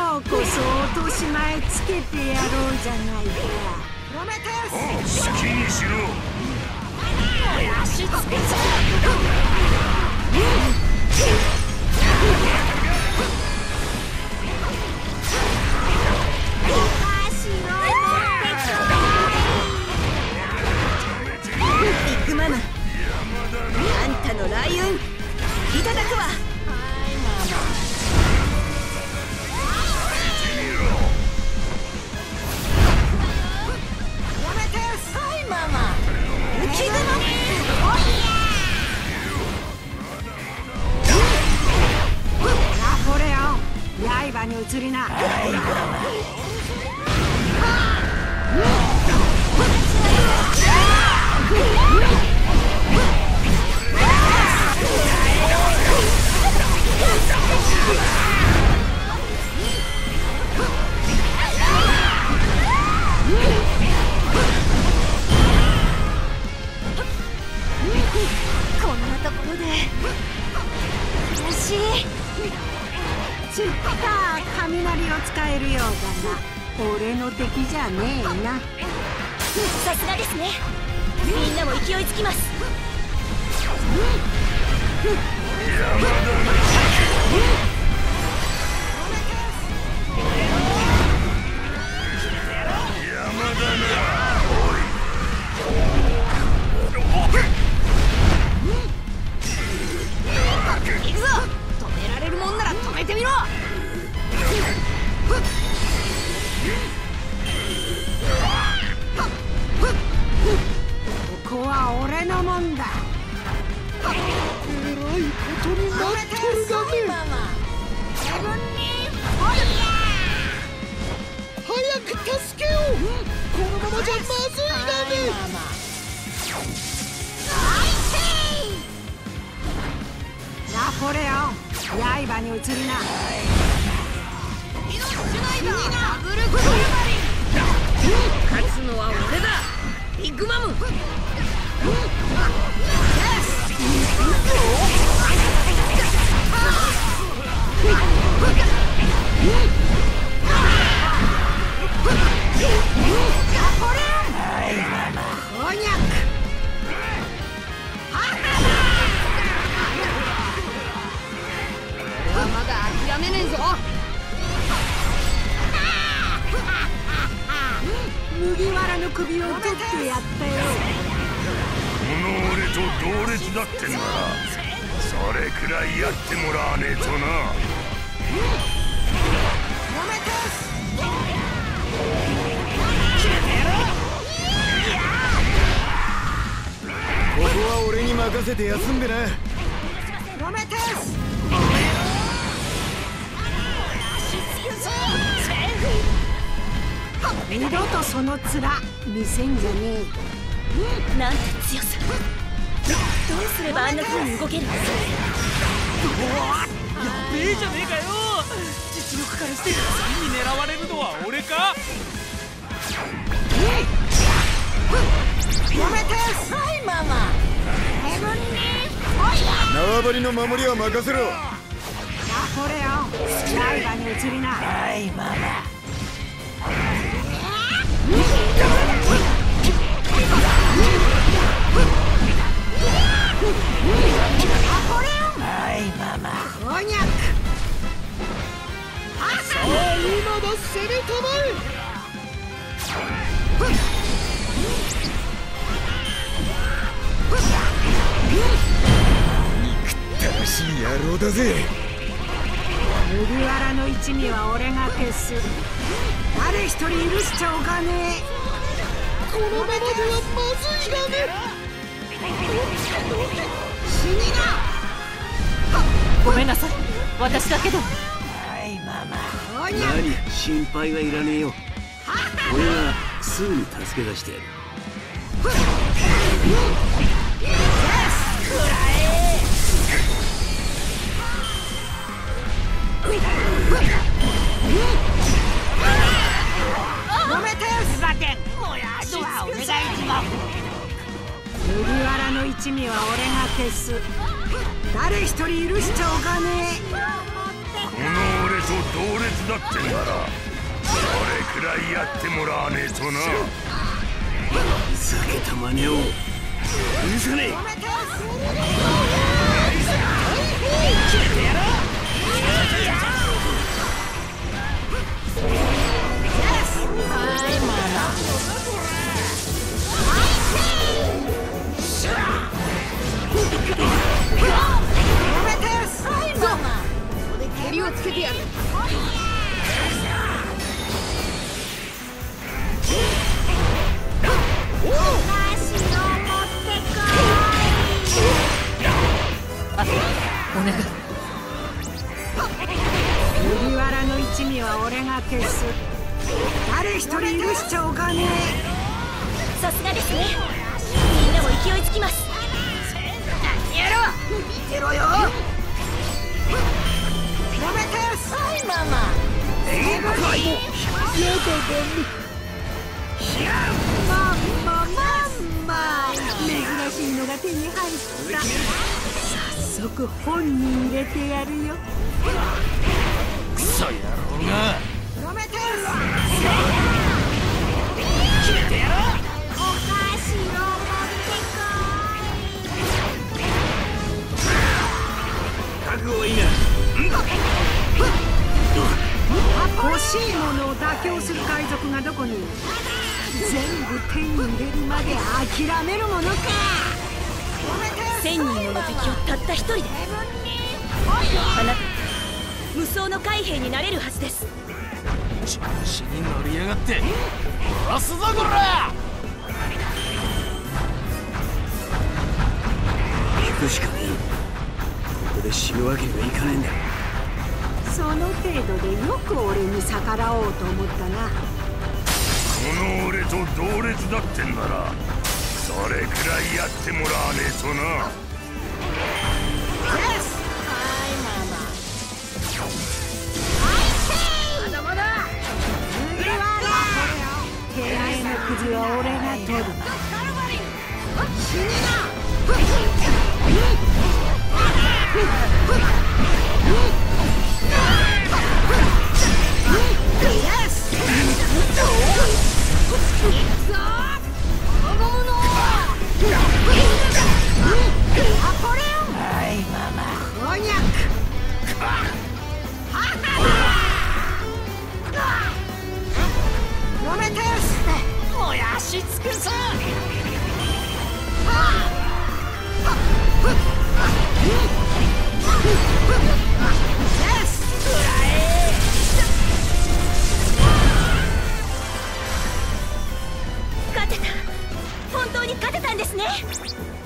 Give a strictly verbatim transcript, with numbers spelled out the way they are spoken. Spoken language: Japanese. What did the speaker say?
今日こそ落とし前つけてやろうじゃないか。プロメテウス、 好きにしろ。 足つけちゃう。ビッグマム、あんたの雷雲いただくわ。はいママ、浮き雲、ナポレオン、刃に移りな。こんなところで悔しい。ちった雷を使えるようだな。俺の敵じゃねえな。さすがですね。みんなも勢いつきます。 山田山田な。 行くぞ。止められるもんなら止めてみろ。ここは俺のもんだ。 えらいことになっとるがね。 自分に早く助けよう。このままじゃまずいがね。 ナポレオン、刃に移りな。勝つのは俺だ、ビッグマム。まだ諦めねえぞ。麦わらの首を取ってやったよ。 この俺と同列だってんならそれくらいやってもらわねえとな。 ここは俺に任せて休んでな。 プロメテウス、二度とその面見せんじゃねえ。なんて強さ。どうすればあんな風に動けるの。 やべえじゃねえかよ。実力からして次に狙われるのは俺か。 やめて。はいママ。ヘブンに縄張りの守りは任せろ。 ナポレオン、刃に移りな。はいママ。はいママ。こんにゃく。 さあ今だ、攻めたまえ。憎ったらしい野郎だぜ。 麦わらの一味は俺が消す。誰一人許しちゃおかねえ。 このままではまずいがね。 死にな。 ごめんなさい、私だけで。 はいママ。こんにゃく。 何、心配はいらねえよ。俺はすぐに助け出してやる。 麦わらの一味は俺が消す。誰一人許しちゃおかねえ。 この俺と同列だってんならそれくらいやってもらわねえとな。 ふざけた真似を許さねえ。 蹴りをつけてやる。 お願い。 麦わらの一味は俺が消す。誰一人許しちゃおかねえ。 さすがですね。みんなも勢いつきます。 やろう。見てろよ。プロメテウス。はいママ。エイブコイ。やだマママンマ。珍しいのが手に入った。早速本に入れてやるよ。 クソ野郎が。 プロメテウス。 決めてやろう。 お菓子を持って覚悟いいな。 欲しいものを妥協する海賊がどこにいる。全部手に入れるまで諦めるものか。 千人もの敵をたった一人で。あなた無双の海兵になれるはずです。 調子に乗りやがって殺すぞこら。 行くしかねえ。ここで死ぬわけにはいかねえんだ。 その程度でよく俺に逆らおうと思ったな。 この俺と同列だってんならそれくらいやってもらわねえとな。 手前のくじは俺が取る。死にな。 燃やし尽くす。 勝てた。本当に勝てたんですね。